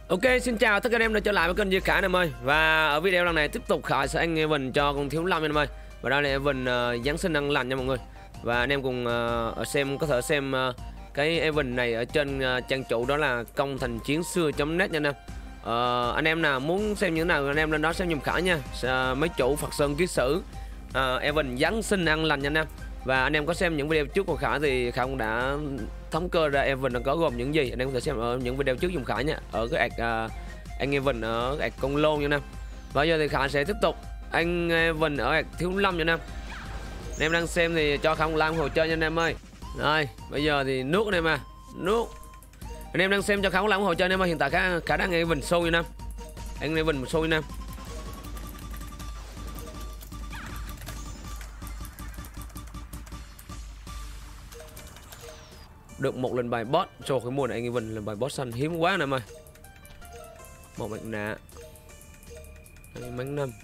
Ok, xin chào tất cả anh em đã trở lại với kênh Duy Khải anh em ơi. Và ở video lần này tiếp tục Khải sẽ ăn event cho con thiếu lâm anh em ơi. Và đây là event Giáng sinh ăn lành nha mọi người. Và anh em cùng có thể xem cái event này ở trên trang chủ, đó là công thành chiến xưa.net nha anh em. Anh em nào muốn xem như thế nào anh em lên đó xem giùm Khải nha. Mấy chủ Phật Sơn Ký Sử event Giáng sinh ăn lành nha anh em. Và anh em có xem những video trước của Khải thì Khải cũng đã thống kê ra event nó có gồm những gì. Anh em có thể xem ở những video trước dùng Khải nha, ở cái anh event ở con lôn nha anh em. Bây giờ thì Khải sẽ tiếp tục anh event ở thiếu lâm nha anh em. Anh em đang xem thì cho Khải một like ủng hộ chơi nha anh em ơi. Rồi bây giờ thì nước anh em à, nước anh em đang xem cho Khải một like ủng hộ chơi anh em ơi. Hiện tại Khải đang event show nha anh em, anh event một show nha anh em. Được một lần bài boss cho cái mùa này, anh event lần bài boss xanh hiếm quá nè em ơi. Một mặt nạ mánh năm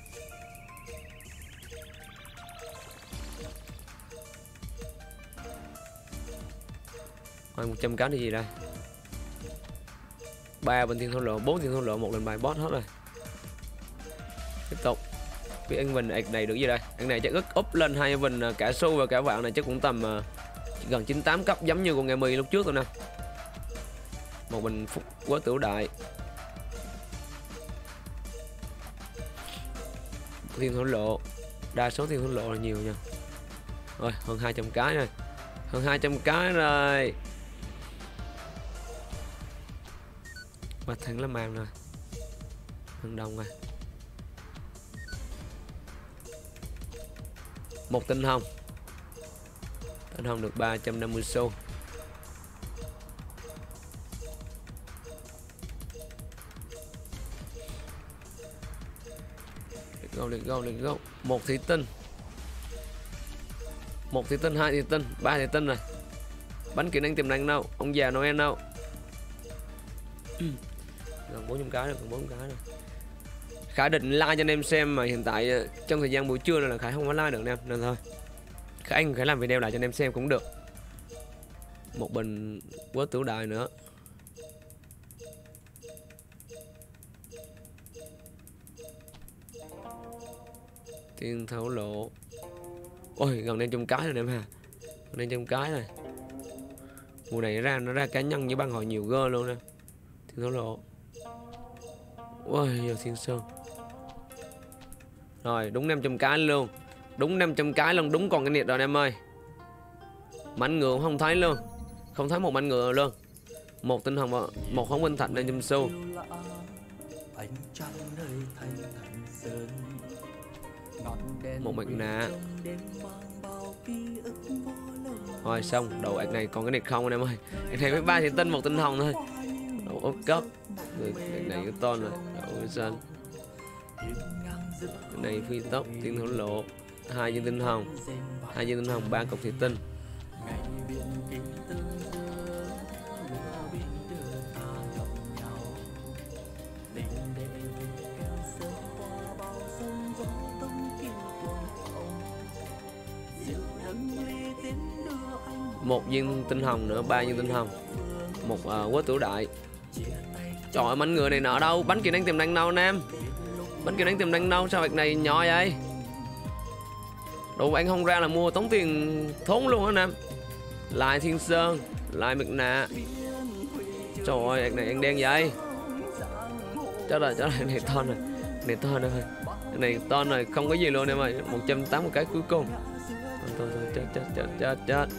rồi 100 cái thì gì đây, 3 bên thiên thổ lộ, 4 thiên thổ lộ, một lần bài boss hết rồi. Tiếp tục cái anh event này được gì đây, anh này chắc up lên hai event cả xu và cả vạn này chắc cũng tầm gần 98 cấp giống như con ngày 10 lúc trước rồi nè. Một bình phúc quá tiểu đại, thiên thổ lộ, đa số thiên thổ lộ là nhiều nha. Rồi hơn 200 cái rồi, hơn 200 cái rồi. Và thằng lá màng rồi, thằng đồng rồi. Một tinh hồng, tinh hồng được 350 xu. Let's go. Một thủy tinh, một thủy tinh, hai thủy tinh, ba thủy tinh rồi. Bánh kỹ năng tiềm năng đâu, ông già Noel đâu. Gần 400 cái rồi, gần 400 cái rồi. Khải định like cho anh em xem mà hiện tại trong thời gian buổi trưa này là Khải không có like được anh em, nên thôi Khải làm video lại cho anh em xem cũng được. Một bình quá tiểu đại nữa. Thiên thổ lộ. Ôi gần đây trăm cái rồi em ha, gần đây trăm cái rồi. Mùa này nó ra cá nhân với băng hồi nhiều gơ luôn nè. Thiên thổ lộ. Ôi giờ thiên sơn. Rồi đúng 500 cái luôn, đúng 500 cái luôn, đúng còn cái nhiệt rồi em ơi. Mảnh ngựa không thấy luôn, không thấy một mảnh ngựa luôn. Một tinh hồng, một hóng minh thạch 500 xu. Một mặt nạ. Rồi xong, đầu ạc này còn cái nhiệt không anh em ơi. Ạc này với 3 thì tinh, một tinh hồng thôi. Đầu ốp cấp. Ạc này cái ton rồi, đầu xanh. Cái này phi tốc, thiên thổ lộ, 2 viên tinh hồng, 2 viên tinh hồng, 3 cục thủy tinh. Một viên tinh hồng nữa, 3 viên tinh hồng, một quá tiểu đại. Trời ơi, mảnh ngựa này nọ đâu, bánh kỹ năng tiềm năng đâu anh em, bánh kỹ năng tiềm năng đâu, sao việc này nhỏ vậy? Đồ anh không ra là mua tốn tiền thốn luôn anh em. Lại thiên sơn, lại mặt nạ. Trời ơi, việc này anh đen vậy. Chết rồi, này to rồi, này to rồi, này to rồi, không có gì luôn em ơi. 180 cái cuối cùng. Thôi chết.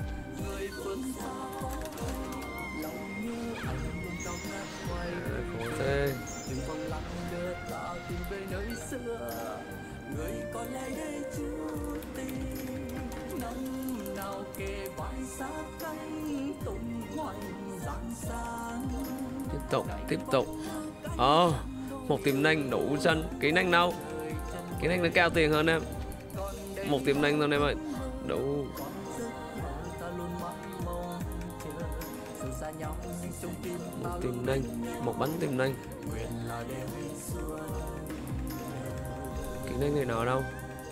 Khổ thế. Tiếp tục. Một tiềm năng đủ xanh, kỹ năng đâu? Kỹ năng nó cao tiền hơn em. Một tiềm năng thôi em ơi, đủ. Một tiềm năng, một bánh tiềm năng. Kỹ năng này nọ đâu?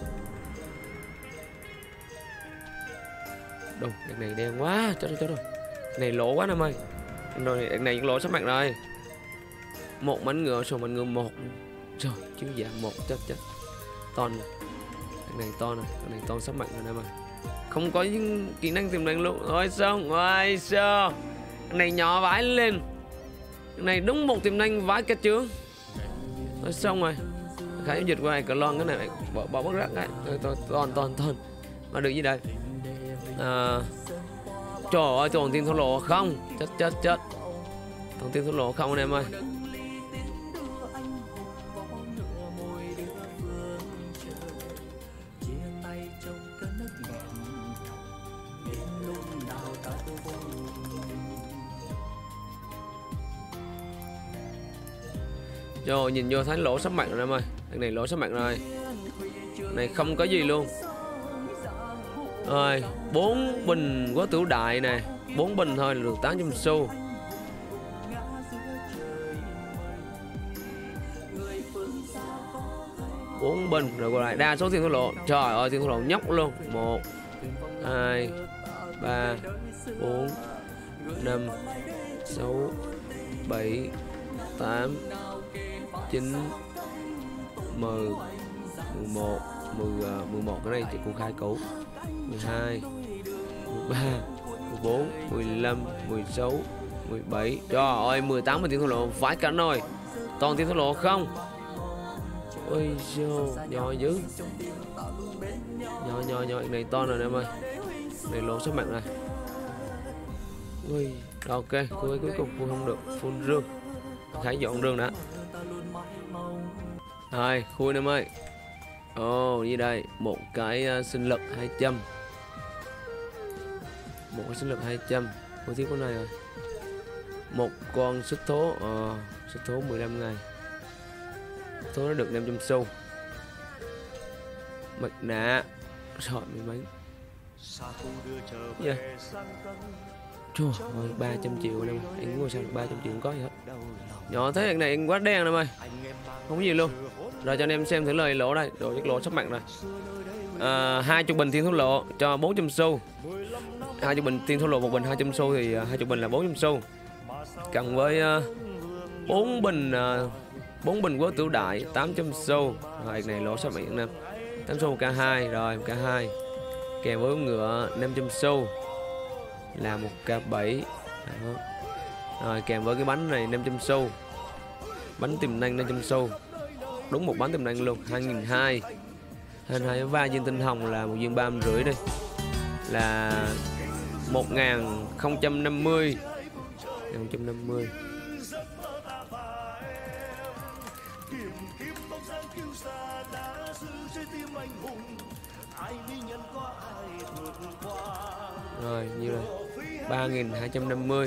Đâu, cái này đen quá, chết rồi. Này lỗ quá em ơi. Rồi này lỗ sắp mặt rồi. Một mảnh ngựa, số mảnh ngựa 1. Trời, chiếu dạng 1 chết. Ton này. Cái này to này, cái này to sắp mạnh rồi em ơi. Không có những kỹ năng tiềm năng luôn. Ôi xong, ôi sao. Cái này nhỏ vãi lên. Cái này đúng một tiềm năng vãi cả chướng. Ôi xong rồi. Khải dịch qua này cờ lon cái này bỏ bất rắc đấy. Toàn. Mà được gì đây? Trời ơi, toàn tiên thổ lộ không. Chết. Toàn tiên thổ lộ không anh em ơi. Rồi nhìn vô thấy lỗ sắp mạnh rồi em ơi. Cái này lỗ sắp mạnh rồi. Này không có gì luôn. Rồi 4 bình quá tửu đại nè. 4 bình thôi là được 800 xu. Bốn bình rồi còn lại đa số tiền thổ lộ. Trời ơi tiền thổ lộ nhóc luôn. 1 2 3 4 5 6 7 8 9 10 11 11 cái này thì cũng khai cũ. 12 13 14 15 16 17. Trời ơi 18 mà tiền thổ lộ vãi cả nồi. Toàn tiền thổ lộ không. Ôi dô, nhỏ dữ. Nhỏ này to rồi em ơi. Này lộ sắp mặt này. Ui, ok, cuối cùng full không được, full rương. Khải dọn rương đã. Rồi, khui em ơi. Ồ, như đây, một cái sinh lực 200. Một cái sinh lực 200. Cuối tiếp con này rồi. Một con sức thố, sức thố 15 ngày. Số nó được 500 xu. Mặt nạ. Rồi mấy bánh. Yeah. Trời ơi 300 triệu anh em. Anh ngồi sao được 300 triệu không có gì hết. Nhỏ thế này anh quá đen em ơi. Không có gì luôn. Rồi cho anh em xem thử lời lỗ đây. Đồ chiếc lỗ sắp mạnh rồi. 20 bình thiên thú lộ cho 400 xu. 20 bình thiên thú lộ, một bình 200 xu thì 20 bình là 400 xu. Cộng với 4 bình quốc tiểu đại 800 xu. Rồi này lỗ sắp mạnh nè. 8 xu K2 rồi K2 kèm với ngựa 500 xu là một K7. Đó. Rồi kèm với cái bánh này 500 xu. Bánh tiềm năng 500 xu. Đúng một bánh tiềm năng luôn. 2.200. 2 va viên tinh hồng là một viên 350 đây. Là 1050. 150. Rồi như đây 3.250.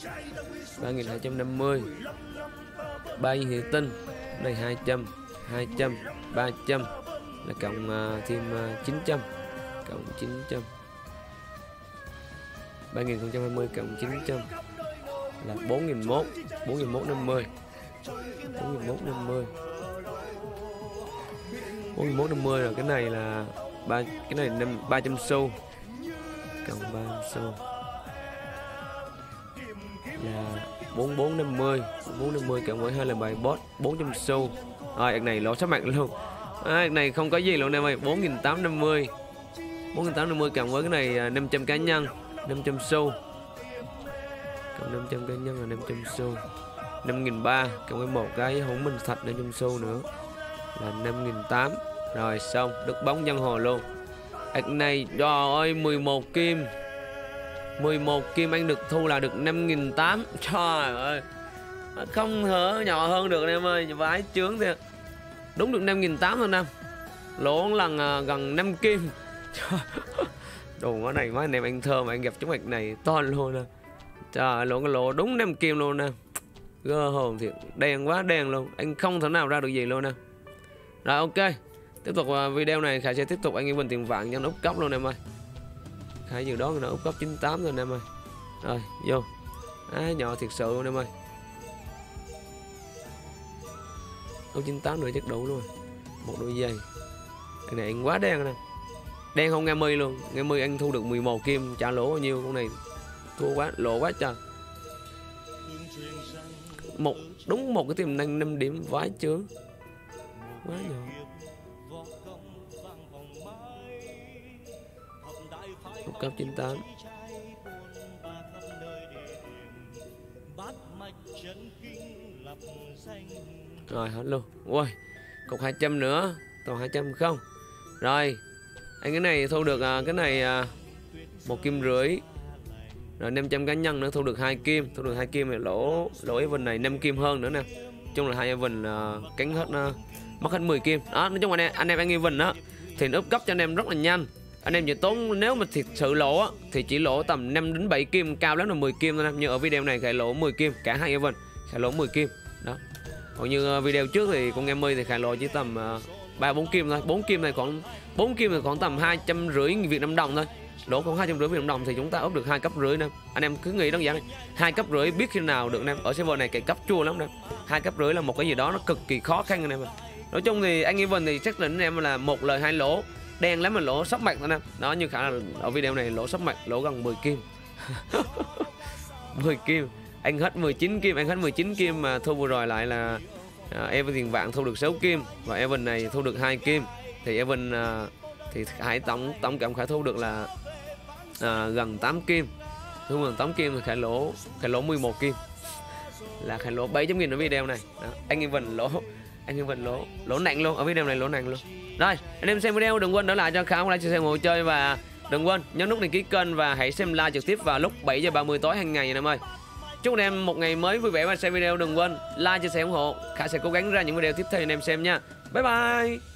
3.250. 3 viên thủy tinh này 200 300 là cộng thêm 900 cộng 900. 3.020 cộng 900 là 4.150. 4.150. 4.150 rồi cái này là cái này 300 xu cộng 300 xu là 4450. 4450 cộng với 2 lần bài boss 400 xu. Rồi cái này lỗ sắp mặt luôn. Cái này không có gì luôn em ơi. 4.850. 4.850 cộng với cái này 500 cá nhân 500 xu. Cộng 500 cá nhân là 500 xu. 5.300 cộng với một cái hỗn minh thạch 500 xu nữa là 5.800. Rồi xong, đứt bóng dân hồ luôn. Ảc này trời ơi 11 kim. 11 kim anh được thu là được 5.800. Trời ơi. Không hở nhỏ hơn được em ơi, vãi chướng thiệt. Đúng được 5.800 thôi nè. Lỗ lần gần 5 kim. Đồ cái này mấy anh em anh thơ mà anh gặp chúng ạc này to luôn nè. Trời lỗ cái lỗ đúng 5 kim luôn nè. Gơ hồn thiệt, đen quá đen luôn. Anh không thể nào ra được gì luôn nè. Rồi ok. Tiếp tục video này Khải sẽ tiếp tục anh em mình tiền vàng cho nó úp cốc luôn em ơi. Khải dự đoán nó úp cốc 98 rồi em ơi. Rồi vô. Nhỏ thiệt sự luôn em ơi. Úp 98 nữa chắc đủ luôn. Một đôi giày. Cái này anh quá đen nè. Đen không nghe mươi luôn. Nghe mươi anh thu được 11 kim. Trả lỗ bao nhiêu con này. Thua quá, lộ quá trời. Đúng một cái tiềm năng 5 điểm vãi chướng. Quá nhỏ. Một cấp 98. Rồi hết luôn. Ui, cục 200 nữa. Còn 200 không. Rồi. Anh cái này thu được cái này 1,5 kim. Rồi 500 cá nhân nữa thu được 2 kim. Thu được 2 kim thì lỗ event này 5 kim hơn nữa nè. Nói chung là hai event cánh hết mất hết 10 kim. Đó, nói chung là anh em event đó thì nó up cấp cho anh em rất là nhanh. Anh em chỉ tốn, nếu mà thiệt sự lỗ á, thì chỉ lỗ tầm 5 đến 7 kim, cao lắm là 10 kim thôi. Nhưng ở video này Khải lỗ 10 kim, cả hai event Khải lỗ 10 kim. Đó. Còn như video trước thì con em thì Khải lỗ chỉ tầm 3-4 kim thôi. 4 kim này khoảng tầm 250 Việt Nam đồng thôi. Lỗ khoảng 250 Việt Nam đồng thì chúng ta up được 2,5 cấp nè. Anh em cứ nghĩ đơn giản này, 2,5 cấp biết khi nào được anh em. Ở server này cái cấp chua lắm nè. 2,5 cấp là một cái gì đó nó cực kỳ khó khăn anh em. Nói chung thì anh Event thì xác định anh em là 1 lời 2 lỗ. Đen lắm mà lỗ sắp mặt anh em. Đó, như khả là ở video này lỗ sắp mặt, lỗ gần 10 kim. 10 kim. Anh hết 19 kim, anh hết 19 kim mà thu vừa rồi lại là Evan tiền vạn thu được 6 kim và Evan này thu được 2 kim. Thì Evan thì Khải tổng cộng Khải thu được là gần 8 kim. Thu gần 8 kim thì Khải lỗ 11 kim. Là Khải lỗ 700.000 ở video này. Đó, anh Evan lỗ nặng luôn, ở video này lỗ nặng luôn. Rồi, anh em xem video đừng quên để lại cho Khải like, chia sẻ, ủng hộ chơi và đừng quên nhấn nút đăng ký kênh và hãy xem live trực tiếp vào lúc 7h30 tối hàng ngày anh em ơi. Chúc anh em một ngày mới vui vẻ và xem video đừng quên like, chia sẻ, ủng hộ. Khải sẽ cố gắng ra những video tiếp theo anh em xem nha. Bye bye.